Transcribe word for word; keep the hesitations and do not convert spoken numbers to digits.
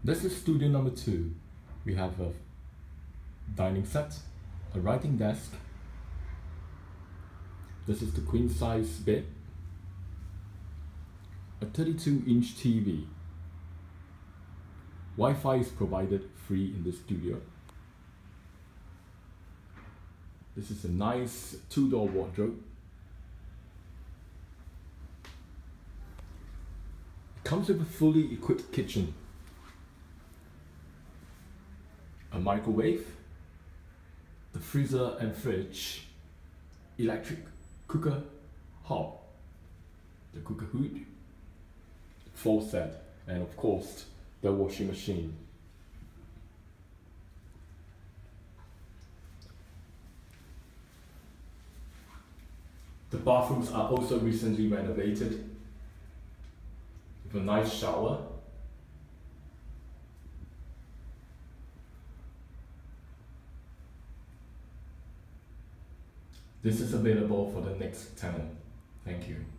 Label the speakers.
Speaker 1: This is studio number two. We have a dining set, a writing desk. This is the queen size bed, a thirty-two inch T V. Wi-Fi is provided free in the studio. This is a nice two-door wardrobe. It comes with a fully equipped kitchen, a microwave, the freezer and fridge, electric cooker hob, the cooker hood, faucet, and of course the washing machine. The bathrooms are also recently renovated with a nice shower. This is available for the next tenant. Thank you.